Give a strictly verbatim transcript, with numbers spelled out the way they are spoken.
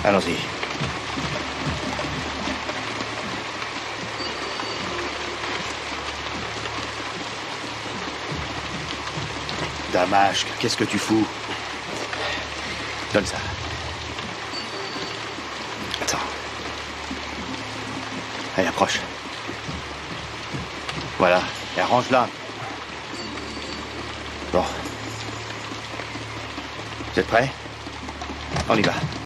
Allons-y. Damasque, qu'est-ce que tu fous? Donne ça. Attends. Allez, approche. Voilà, et arrange-la. Bon. Vous êtes prêts? On y va.